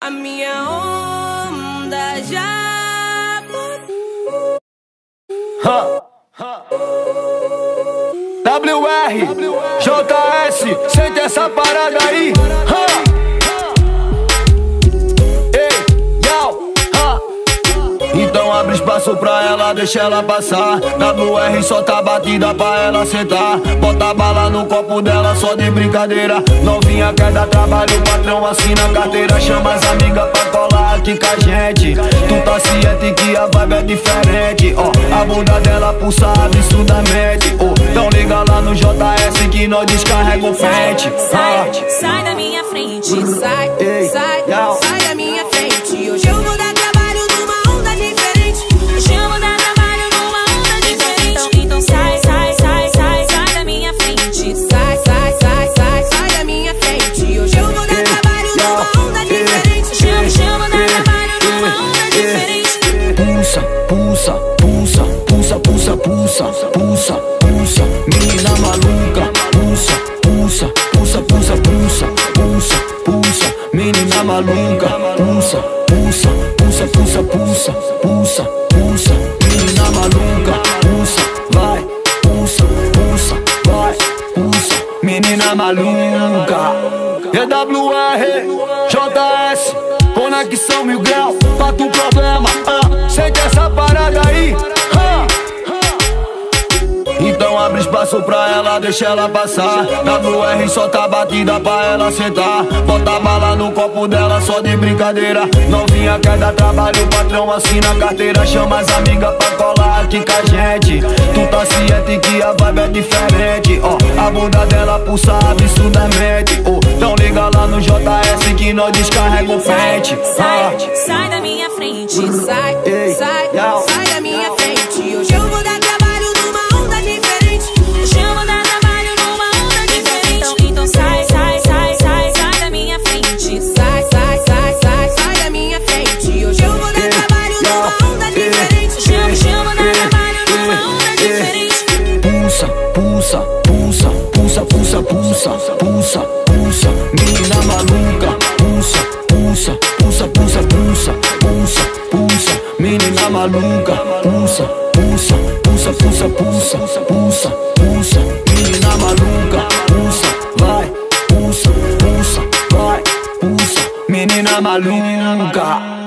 A minha onda já WR, JS, sente essa parada aí. Então abre espaço pra ela, deixa ela passar. WR solta a batida pra ela sentar. Bota bala no copo dela só de brincadeira. Novinha quer dar trabalho, o patrão assina a carteira. Chama as amigas pra colar aqui com a gente. Tu tá ciente que a vibe é diferente. A bunda dela pulsa absurdamente. Então liga lá no JS que nós descarrega o pente. Sai da minha frente, sai da minha frente. Hoje eu vou dar trabalho numa onda diferente. Hoje eu vou dar trabalho numa onda diferente. Então sai da minha frente. Sai da minha frente. Hoje eu vou dar trabalho numa onda diferente. Hoje eu vou dar trabalho numa onda diferente. Pulsa, pulsa, pulsa, pulsa, pulsa, pulsa, pulsa, pulsa, menina maluca. Pulsa, pulsa, pulsa, pulsa, pulsa, pulsa, pulsa, menina maluca. Pulsa, pulsa, pulsa, pulsa, pulsa, pulsa, pulsa, menina maluca. Pulsa, vai, pulsa, pulsa, vai, pulsa, menina maluca. EWR, JS, conexão 1000 graus, bate o problema, sente essa parada aí. Então abre espaço pra ela, deixa ela passar. WR solta a batida pra ela sentar. Bota bala no copo dela só de brincadeira. Novinha quer dar trabalho, o patrão assina a carteira. Chama as amigas pra colar aqui com a gente. Tu tá ciente que a vibe é diferente. A bunda dela pulsa absurdamente. Então liga lá no JS que nós descarrega o pente. Sai da minha frente, sai da minha frente. Hoje eu vou dar trabalho numa onda diferente. Hoje eu vou dar trabalho numa onda diferente. Então sai da minha frente. Sai da minha frente. Hoje eu vou dar trabalho numa onda diferente. Hoje eu vou dar trabalho numa onda diferente. Pulsa, pulsa, pulsa, pulsa, pulsa, pulsa, pulsa, pulsa, menina maluca. Pulsa, pulsa, pulsa, pulsa, pulsa, pulsa, pulsa, menina maluca. Pulsa, pulsa, pulsa, pulsa, pulsa, pulsa, pulsa, menina maluca. Pulsa, vai, pulsa, pulsa, vai, pulsa, menina maluca.